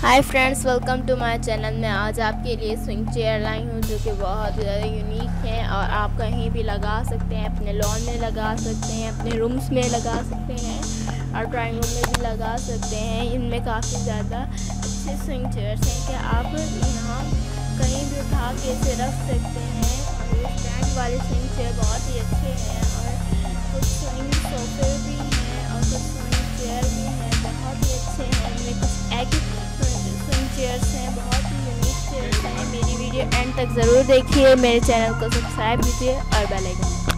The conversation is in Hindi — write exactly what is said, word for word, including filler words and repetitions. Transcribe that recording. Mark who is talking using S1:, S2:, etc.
S1: Hi friends, welcome to my channel. मैं आज आपके लिए स्विंग चेयर लाई हूँ जो कि बहुत ज़्यादा यूनिक है और आप कहीं भी लगा सकते हैं। अपने लॉन में लगा सकते हैं, अपने रूम्स में लगा सकते हैं और ड्राइंग रूम में भी लगा सकते हैं। इनमें काफ़ी ज़्यादा अच्छे स्विंग चेयर्स हैं कि आप यहाँ कहीं भी उठा के इसे रख सकते हैं। और ये स्टैंड वाले स्विंग चेयर बहुत ही अच्छे हैं और कुछ स्विंग सोफे भी हैं और कुछ स्विंग चेयर भी हैं, बहुत ही अच्छे हैं। इनमें कुछ एग स्विंग चेयर्स हैं, बहुत ही यूनिक चेयर्स हैं। मेरी वीडियो एंड तक ज़रूर देखिए, मेरे चैनल को सब्सक्राइब कीजिए और बेल आइकन